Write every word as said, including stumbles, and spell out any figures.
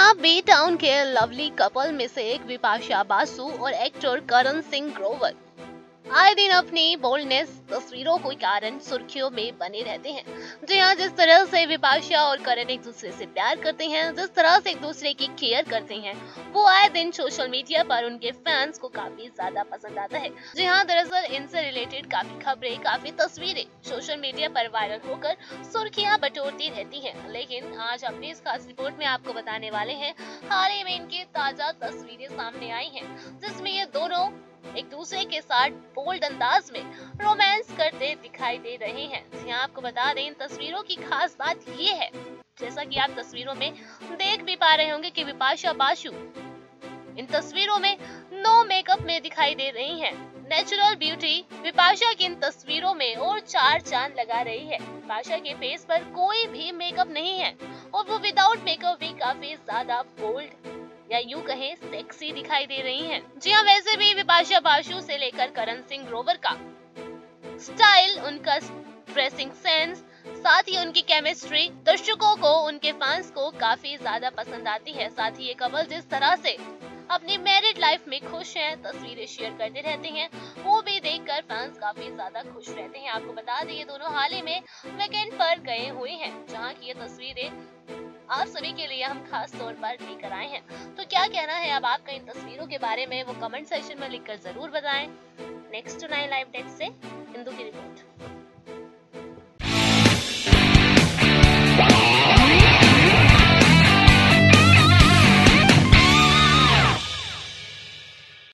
यहाँ B town के lovely couple में से एक विपाशा बासु और एक्टर करण सिंह ग्रोवर आए दिन अपनी बोल्डनेस तस्वीरों के कारण सुर्खियों में बने रहते हैं। जी हाँ, जिस तरह से विपाशा और करण एक दूसरे से प्यार करते हैं, जिस तरह से एक दूसरे की केयर करते हैं, वो आए दिन सोशल मीडिया पर उनके फैंस को काफी ज्यादा पसंद आता है। जी हाँ, दरअसल इनसे रिलेटेड काफी खबरें, काफी तस्वीरें सोशल मीडिया पर वायरल होकर सुर्खियां बटोरती रहती हैं। लेकिन आज अपनी इस खास रिपोर्ट में आपको बताने वाले हैं, हाल ही में इनकी ताजा तस्वीरें सामने आई हैं, जिसमें ये दोनों एक दूसरे के साथ बोल्ड अंदाज में रोमांस करते दिखाई दे रहे हैं। यहाँ आपको बता दें, इन तस्वीरों की खास बात ये है, जैसा कि आप तस्वीरों में देख भी पा रहे होंगे कि विपाशा बासु इन तस्वीरों में नो मेकअप में दिखाई दे रही हैं। नेचुरल ब्यूटी विपाशा की इन तस्वीरों में और चार चांद लगा रही है। विपाशा के फेस पर कोई भी मेकअप नहीं है और वो विदाउट मेकअप भी काफी ज्यादा बोल्ड या यूं कहें सेक्सी दिखाई दे रही हैं। जी हाँ, वैसे भी विपाशा बासु से लेकर करण सिंह ग्रोवर का स्टाइल, उनका ड्रेसिंग सेंस, साथ ही उनकी केमिस्ट्री दर्शकों को, उनके फैंस को काफी ज्यादा पसंद आती है। साथ ही ये कपल जिस तरह से अपनी मैरिड लाइफ में खुश हैं, तस्वीरें शेयर करते रहते हैं, वो भी देखकर फैंस काफी ज्यादा खुश रहते हैं। आपको बता दें, ये दोनों हाल ही में वीकेंड पर गए हुए हैं, जहाँ की ये तस्वीरें आप सभी के लिए हम खास तौर पर लेकर आए हैं। तो क्या कहना है अब आपका इन तस्वीरों के बारे में, वो कमेंट सेक्शन में लिखकर जरूर बताएं। नेक्स्ट नाइन लाइव टेक्स्ट से इंदु की रिपोर्ट।